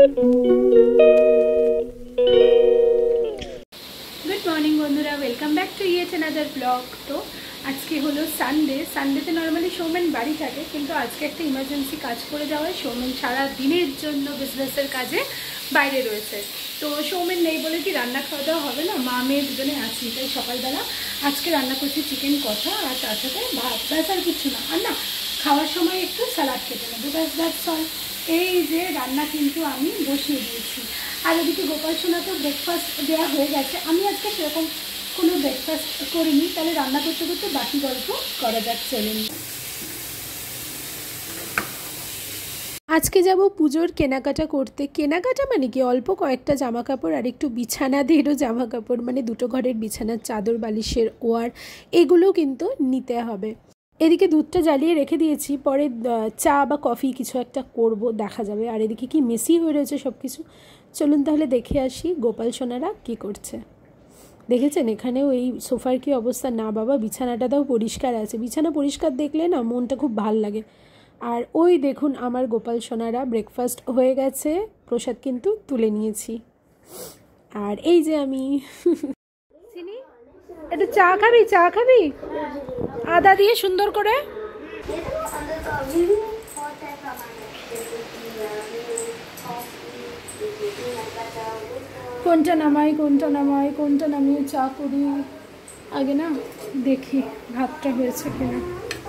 Good morning बंधुरा welcome back to yet another blog. तो आज के हलो सानडे नर्माली सौमेन बाड़ी थाके किन्तु आज के एक इमार्जेंसि काज पड़े जाओयाय सौमेन सारा दिनेर जोन्नो बिजनेसेर काजे बाइरे रयेछे। तो सौमेन नेই बोले कि रान्ना खाওয়া দাওয়া হবে না, মা মেয়ে দুজনে আছি। তাই সকালবেলা আজকে রান্না করছি চিকেন কষা আর তার সাথে ভাত, ব্যাস আর কিছু না। আর না খাওয়ার সময় একটু স্যালাড কেটে নেবো, ব্যাস দ্যাটস অল। এই যে রান্না কিন্তু আমি বসিয়ে দিয়েছি। আর এদিকে গোপাল সোনা তো ব্রেকফাস্ট দেওয়া হয়ে গেছে। আমি আজকে সেরকম কোনো ব্রেকফাস্ট করিনি, তাহলে রান্না করতে করতে বাকি গল্প করা যাক, চলেন। আজকে যাব পুজোর কেনাকাটা করতে। কেনাকাটা মানে কি, অল্প কয়েকটা জামা কাপড় আর একটু বিছানাদেরও জামা কাপড়, মানে দুটো ঘরের বিছানার চাদর, বালিশের ওয়ার, এগুলো কিন্তু নিতে হবে। এদিকে দুধটা জ্বালিয়ে রেখে দিয়েছি, পরে চা বা কফি কিছু একটা করব, দেখা যাবে। আর এদিকে কি মেসি হয়ে রয়েছে সব কিছু। চলুন তাহলে দেখে আসি গোপাল সোনারা কী করছে। দেখেছেন এখানেও এই সোফার কি অবস্থা। না বাবা, বিছানাটাও পরিষ্কার আছে। বিছানা পরিষ্কার দেখলে না মনটা খুব ভাল লাগে। আর ওই দেখুন আমার গোপাল সোনারা ব্রেকফাস্ট হয়ে গেছে, প্রসাদ কিন্তু তুলে নিয়েছি। আর এই যে আমি চিনি, একটু চা খাবি? চা খাবি আদা দিয়ে সুন্দর করে? কোনটা নামাই কোনটা নামাই, কোনটা নামিয়ে চা করি? আগে না দেখি ভাতটা হয়েছে কিনা।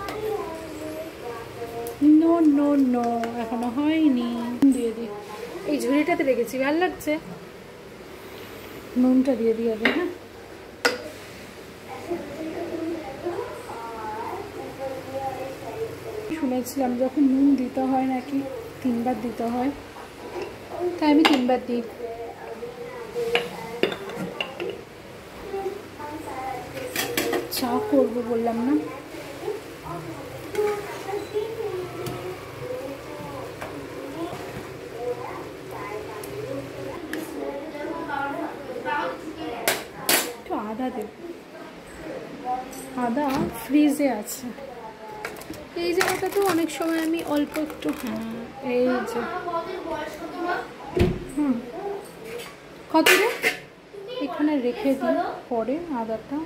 নো নো নো, এখনো হয়নি। দিয়ে দিই, এই ঝুড়িটাতে রেখেছি, ভালো লাগছে। নুনটা দিয়ে দিই আগে। হ্যাঁ, শুনেছিলাম যখন নুন দিতে হয় নাকি 3 বার দিতে হয়, তাই আমি 3 বার দিই। চা করবো বললাম না। একটু আদা দেব, আদা ফ্রিজে আছে। এই জায়গাটা তো অনেক সময় আমি অল্প একটু, হ্যাঁ এই যে, কত রে এখানে রেখে দিই, পরে আদাটা।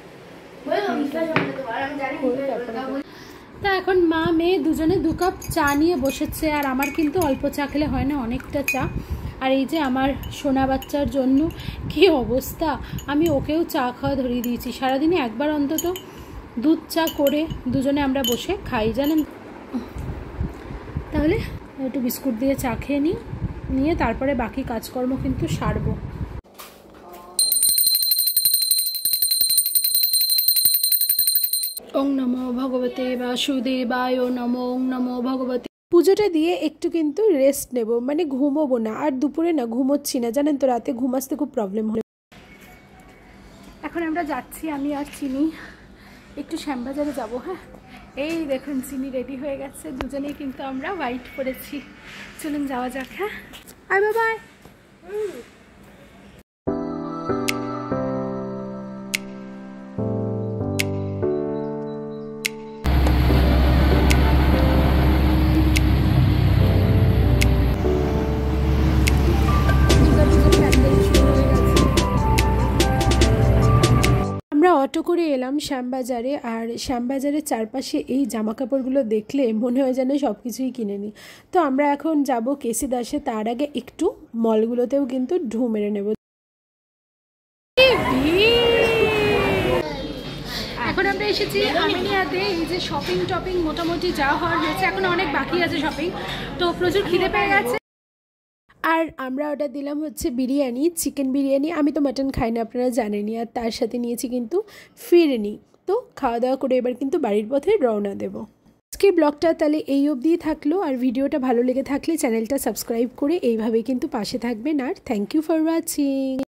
তা এখন মা মেয়ে দুজনে 2 কাপ চা নিয়ে বসেছে। আর আমার কিন্তু অল্প চা খেলে হয় না, অনেকটা চা। আর এই যে আমার সোনা বাচ্চার জন্য কি অবস্থা, আমি ওকেও চা খাওয়া ধরিয়ে দিয়েছি। সারাদিনে একবার অন্তত দুধ চা করে দুজনে আমরা বসে খাই, জানেন। তাহলে একটু বিস্কুট দিয়ে চা খেয়ে নিয়ে তারপরে বাকি কাজকর্ম কিন্তু সারবো। ওং নমো ভগবতে বাসুদেবায় নমো, ওং নমো ভগবতে। পুজোটা দিয়ে একটু কিন্তু রেস্ট নেব, মানে ঘুমোবো না। আর দুপুরে না ঘুমোচ্ছি না, জানেন তো, রাতে ঘুম আসতে খুব প্রবলেম হয়। এখন আমরা যাচ্ছি, আমি আর চিনি একটু শ্যামবাজারে যাব। হ্যাঁ, এই দেখুন চিনি রেডি হয়ে গেছে, দুজনেই কিন্তু আমরা হোয়াইট পরেছি। চলুন যাওয়া যাক। হ্যাঁ, আয় বাবা। আমরা অটো করে এলাম শ্যামবাজারে। আর শ্যামবাজারের চারপাশে এই জামা কাপড়গুলো দেখলে মনে হয় যেন সব কিছুই কিনে নিই। তো আমরা এখন যাব কেসি দাসে, তার আগে একটু মলগুলোতেও কিন্তু ঢু মেরে নেব। এখন আমরা এসেছি আমিনিয়াতে। এই যে শপিং টপিং মোটামুটি যা হওয়ার হয়েছে, এখন অনেক বাকি আছে শপিং। তো প্রচুর খিদে পেয়ে গেছে। আর আমরা অর্ডার দিলাম হচ্ছে বিরিয়ানি, চিকেন বিরিয়ানি। আমি তো মাটন খাই না, আপনারা জানেনই। আর তার সাথে নিয়েছি কিন্তু ফিরনি। তো খাওয়া দাওয়া করে এবার কিন্তু বাড়ির পথে রওনা দেব। আজকের ব্লগটা তাহলে এই অবধিই থাকলো। আর ভিডিওটা ভালো লেগে থাকলে চ্যানেলটা সাবস্ক্রাইব করে এইভাবে কিন্তু পাশে থাকবেন। আর থ্যাংক ইউ ফর ওয়াচিং।